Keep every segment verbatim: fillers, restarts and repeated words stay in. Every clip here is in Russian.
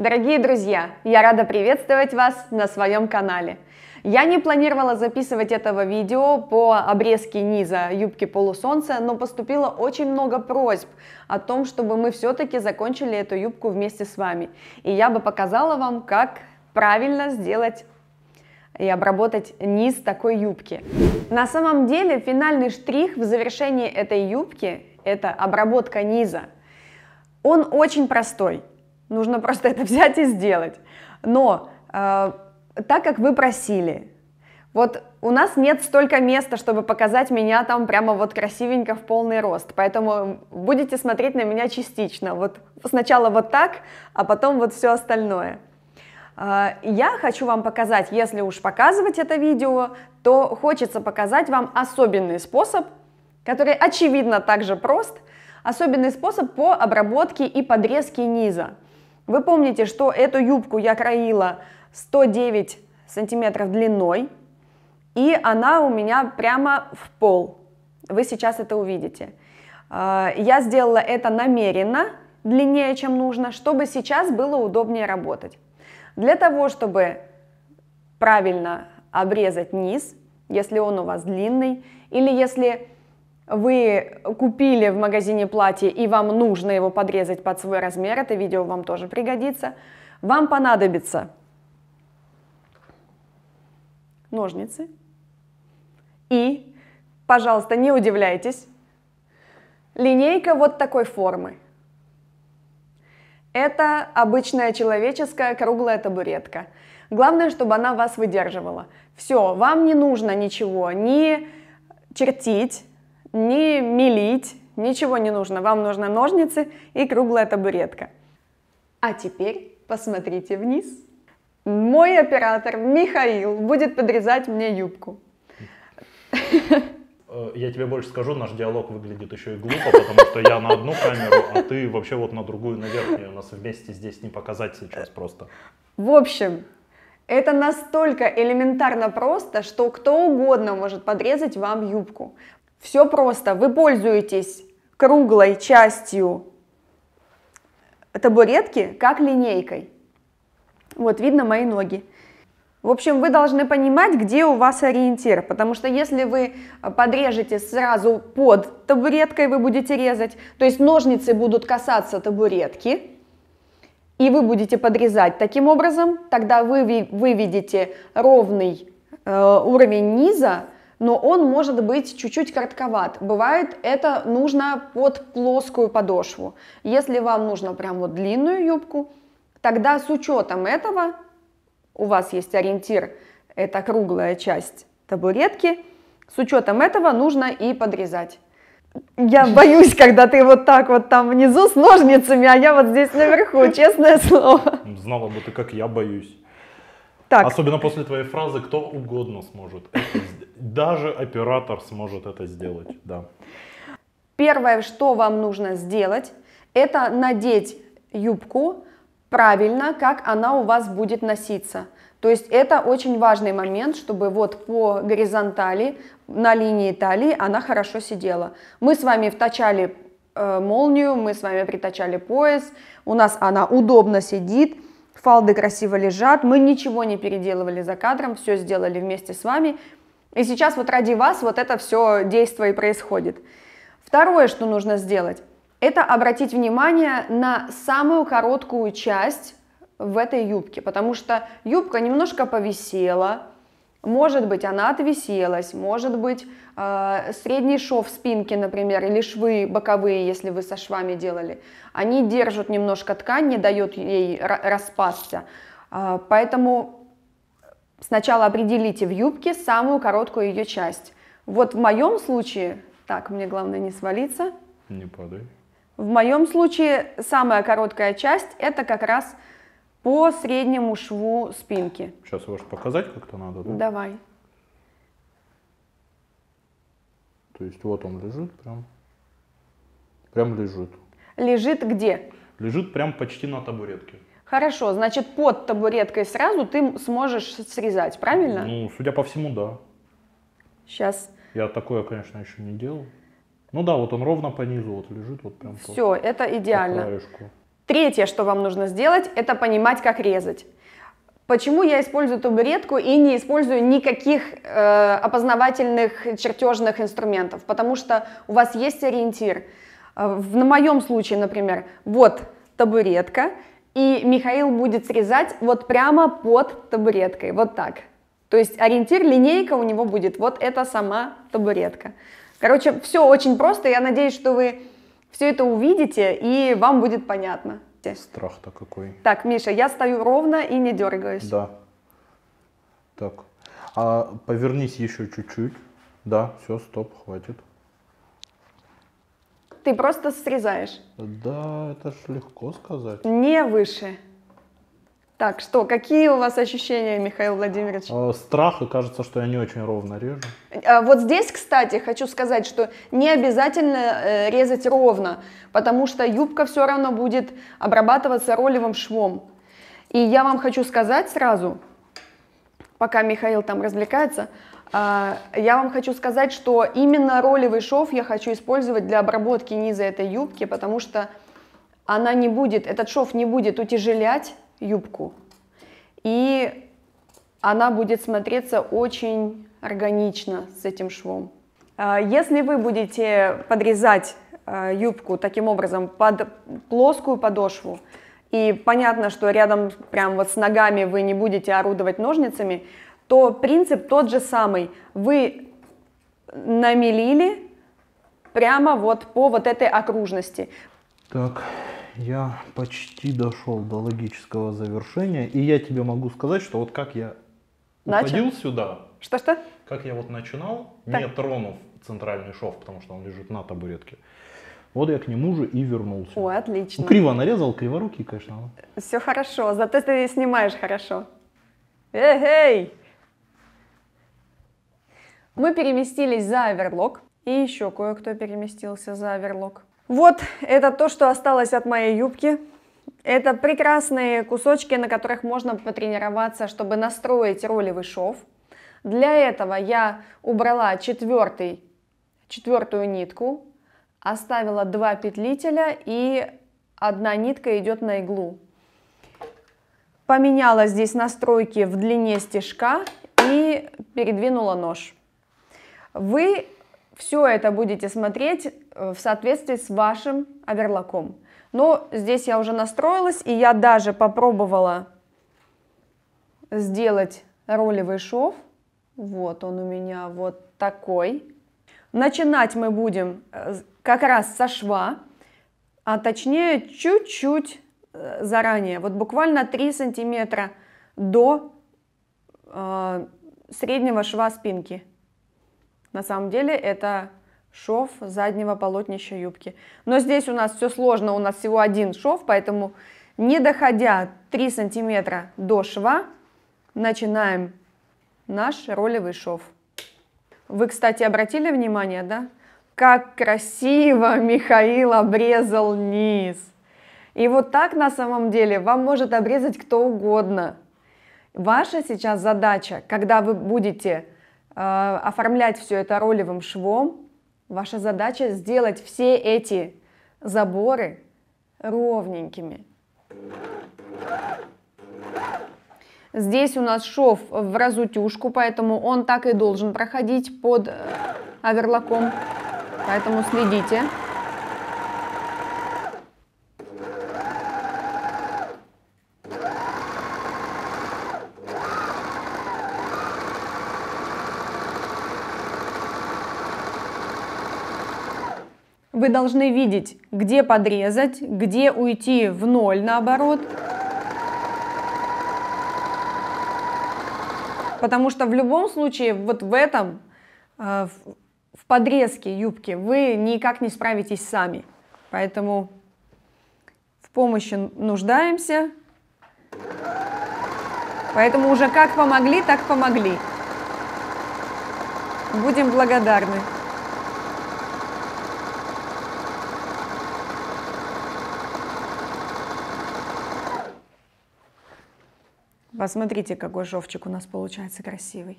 Дорогие друзья, я рада приветствовать вас на своем канале. Я не планировала записывать этого видео по обрезке низа юбки полусолнце, но поступило очень много просьб о том, чтобы мы все-таки закончили эту юбку вместе с вами. И я бы показала вам, как правильно сделать и обработать низ такой юбки. На самом деле финальный штрих в завершении этой юбки – это обработка низа. Он очень простой. Нужно просто это взять и сделать. Но э, так как вы просили, вот у нас нет столько места, чтобы показать меня там прямо вот красивенько в полный рост, поэтому будете смотреть на меня частично. Вот сначала вот так, а потом вот все остальное. Э, я хочу вам показать, если уж показывать это видео, то хочется показать вам особенный способ, который очевидно также прост, особенный способ по обработке и подрезке низа. Вы помните, что эту юбку я краила сто девять сантиметров длиной, и она у меня прямо в пол. Вы сейчас это увидите. Я сделала это намеренно, длиннее, чем нужно, чтобы сейчас было удобнее работать. Для того, чтобы правильно обрезать низ, если он у вас длинный, или если вы купили в магазине платье и вам нужно его подрезать под свой размер, это видео вам тоже пригодится, вам понадобится ножницы и, пожалуйста, не удивляйтесь, линейка вот такой формы. Это обычная человеческая круглая табуретка. Главное, чтобы она вас выдерживала. Все, вам не нужно ничего, ни чертить, не мелить, ничего не нужно. Вам нужны ножницы и круглая табуретка. А теперь посмотрите вниз. Мой оператор Михаил будет подрезать мне юбку. Я тебе больше скажу, наш диалог выглядит еще и глупо, потому что я на одну камеру, а ты вообще вот на другую, на верхнюю. Нас вместе здесь не показать сейчас просто. В общем, это настолько элементарно просто, что кто угодно может подрезать вам юбку. Все просто. Вы пользуетесь круглой частью табуретки как линейкой. Вот видно мои ноги. В общем, вы должны понимать, где у вас ориентир, потому что если вы подрежете сразу под табуреткой, вы будете резать, то есть ножницы будут касаться табуретки, и вы будете подрезать таким образом, тогда вы выведете ровный э, уровень низа, но он может быть чуть-чуть коротковат. Бывает, это нужно под плоскую подошву. Если вам нужно прям вот длинную юбку, тогда с учетом этого у вас есть ориентир, это круглая часть табуретки, с учетом этого нужно и подрезать. Я боюсь, когда ты вот так вот там внизу с ножницами, а я вот здесь наверху, честное слово. Знала бы ты, как я боюсь. Так. Особенно после твоей фразы «кто угодно сможет это сделать». Даже оператор сможет это сделать, да. Первое, что вам нужно сделать, это надеть юбку правильно, как она у вас будет носиться. То есть это очень важный момент, чтобы вот по горизонтали, на линии талии она хорошо сидела. Мы с вами втачали э, молнию, мы с вами притачали пояс, у нас она удобно сидит. Фалды красиво лежат, мы ничего не переделывали за кадром, все сделали вместе с вами. И сейчас вот ради вас вот это все действие и происходит. Второе, что нужно сделать, это обратить внимание на самую короткую часть в этой юбке, потому что юбка немножко повисела, может быть она отвиселась, может быть э, средний шов спинки, например, или швы боковые, если вы со швами делали, они держат немножко ткань, не дают ей распасться. Э, поэтому сначала определите в юбке самую короткую ее часть. Вот в моем случае, так, мне главное не свалиться. Не падай. В моем случае самая короткая часть это как раз по среднему шву спинки. Сейчас его показать как-то надо, да? Давай. То есть вот он лежит прям, прям лежит. Лежит где? Лежит прям почти на табуретке. Хорошо, значит под табуреткой сразу ты сможешь срезать, правильно? Ну, судя по всему, да. Сейчас. Я такое, конечно, еще не делал. Ну да, вот он ровно по низу вот лежит, вот прям. Все, по, это идеально. По краешку. Третье, что вам нужно сделать, это понимать, как резать. Почему я использую табуретку и не использую никаких э, опознавательных чертежных инструментов? Потому что у вас есть ориентир. В, на моем случае, например, вот табуретка, и Михаил будет срезать вот прямо под табуреткой, вот так. То есть ориентир, линейка у него будет, вот это сама табуретка. Короче, все очень просто, я надеюсь, что вы все это увидите, и вам будет понятно. Страх-то какой. Так, Миша, я стою ровно и не дергаюсь. Да. Так. А повернись еще чуть-чуть. Да, все, стоп, хватит. Ты просто срезаешь. Да, это ж легко сказать. Не выше. Так, что, какие у вас ощущения, Михаил Владимирович? А, страх, и кажется, что я не очень ровно режу. А вот здесь, кстати, хочу сказать, что не обязательно э, резать ровно, потому что юбка все равно будет обрабатываться ролевым швом. И я вам хочу сказать сразу, пока Михаил там развлекается, э, я вам хочу сказать, что именно ролевый шов я хочу использовать для обработки низа этой юбки, потому что она не будет, этот шов не будет утяжелять юбку, и она будет смотреться очень органично с этим швом. Если вы будете подрезать юбку таким образом под плоскую подошву, и понятно, что рядом прям вот с ногами вы не будете орудовать ножницами, то принцип тот же самый. Вы намелили прямо вот по вот этой окружности. Так, я почти дошел до логического завершения, и я тебе могу сказать, что вот как я Начал? уходил сюда, Что-что? как я вот начинал, Так. не тронув центральный шов, потому что он лежит на табуретке, вот я к нему же и вернулся. Ой, отлично. Ну, криво нарезал, криворукий, конечно. но- Все хорошо, зато ты снимаешь хорошо. Эй! Мы переместились за оверлок, и еще кое-кто переместился за оверлок. Вот это то, что осталось от моей юбки. Это прекрасные кусочки, на которых можно потренироваться, чтобы настроить ролевый шов. Для этого я убрала четвертый, четвертую нитку, оставила два петлителя, и одна нитка идет на иглу. Поменяла здесь настройки в длине стежка и передвинула нож. Вы все это будете смотреть в соответствии с вашим оверлоком. Но здесь я уже настроилась, и я даже попробовала сделать ролевый шов. Вот он у меня вот такой. Начинать мы будем как раз со шва, а точнее чуть-чуть заранее. Вот буквально три сантиметра до э, среднего шва спинки. На самом деле это шов заднего полотнища юбки. Но здесь у нас все сложно, у нас всего один шов, поэтому не доходя три сантиметра до шва, начинаем наш ролевый шов. Вы, кстати, обратили внимание, да? Как красиво Михаил обрезал низ. И вот так на самом деле вам может обрезать кто угодно. Ваша сейчас задача, когда вы будете э, оформлять все это ролевым швом, ваша задача сделать все эти заборы ровненькими. Здесь у нас шов в разутюжку, поэтому он так и должен проходить под оверлоком. Поэтому следите. Вы должны видеть, где подрезать, где уйти в ноль наоборот. Потому что в любом случае вот в этом, в подрезке юбки вы никак не справитесь сами. Поэтому в помощи нуждаемся. Поэтому уже как помогли, так помогли. Будем благодарны. Посмотрите, какой шовчик у нас получается красивый.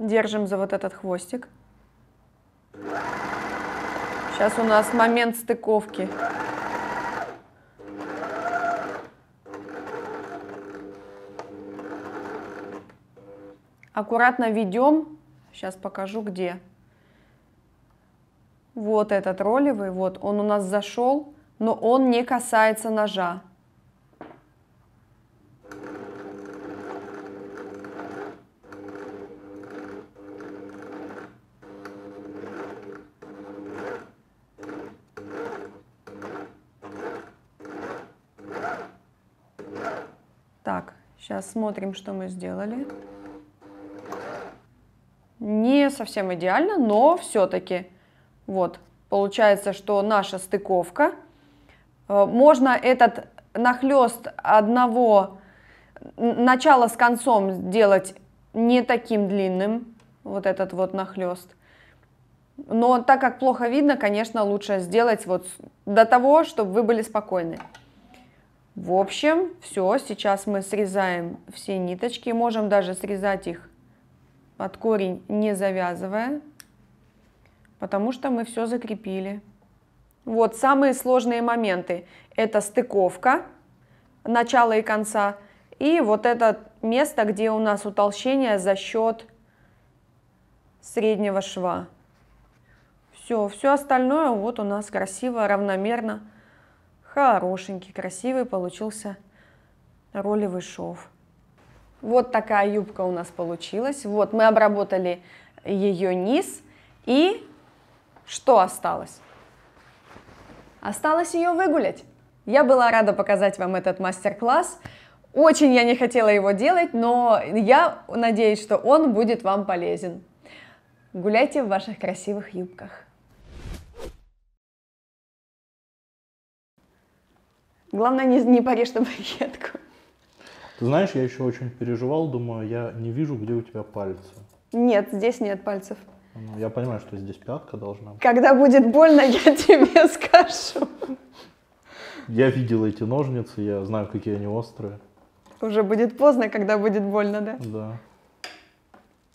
Держим за вот этот хвостик. Сейчас у нас момент стыковки. Аккуратно ведем. Сейчас покажу, где. Вот этот ролевый, вот он у нас зашел, но он не касается ножа. Так, сейчас смотрим, что мы сделали. Не совсем идеально, но все-таки. Вот, получается, что наша стыковка. Можно этот нахлест одного начала с концом сделать не таким длинным. Вот этот вот нахлест. Но так как плохо видно, конечно, лучше сделать вот до того, чтобы вы были спокойны. В общем, все, сейчас мы срезаем все ниточки. Можем даже срезать их под корень, не завязывая, потому что мы все закрепили. Вот самые сложные моменты. Это стыковка начала и конца. И вот это место, где у нас утолщение за счет среднего шва. Все, все остальное вот у нас красиво, равномерно. Хорошенький, красивый получился ролевый шов. Вот такая юбка у нас получилась. Вот мы обработали ее низ. И что осталось? Осталось ее выгулять. Я была рада показать вам этот мастер-класс. Очень я не хотела его делать, но я надеюсь, что он будет вам полезен. Гуляйте в ваших красивых юбках. Главное, не, не порежь табуретку. Ты знаешь, я еще очень переживал, думаю, я не вижу, где у тебя пальцы. Нет, здесь нет пальцев. Ну, я понимаю, что здесь пятка должна быть. Когда будет больно, я тебе скажу. Я видел эти ножницы, я знаю, какие они острые. Уже будет поздно, когда будет больно, да? Да.